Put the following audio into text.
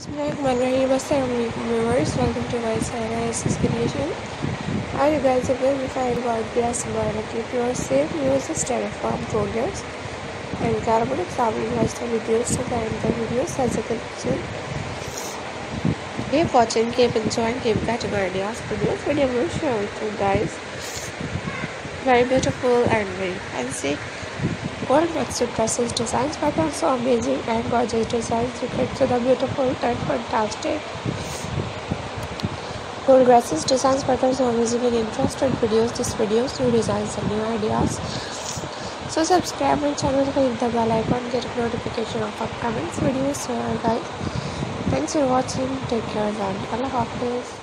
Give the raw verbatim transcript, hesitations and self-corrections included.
Assalamualaikum viewers, welcome to my channel S S Creation. How you guys are doing? Fine about Bridesmaid. Keep your safe news styrofoam progress and carbonic traveling lifestyle videos to find the videos as a collection. Keep watching, keep enjoying, keep getting ideas for new video will share with you guys. Very beautiful and very fancy. Gold mixed dresses designs patterns so amazing and gorgeous designs reflect to the beautiful and fantastic. Gold dresses designs patterns so amazing and interested videos. This videos new designs and new ideas. So subscribe my channel, click the bell icon, get a notification of upcoming videos. So guys, thanks for watching. Take care and Allah Hafiz.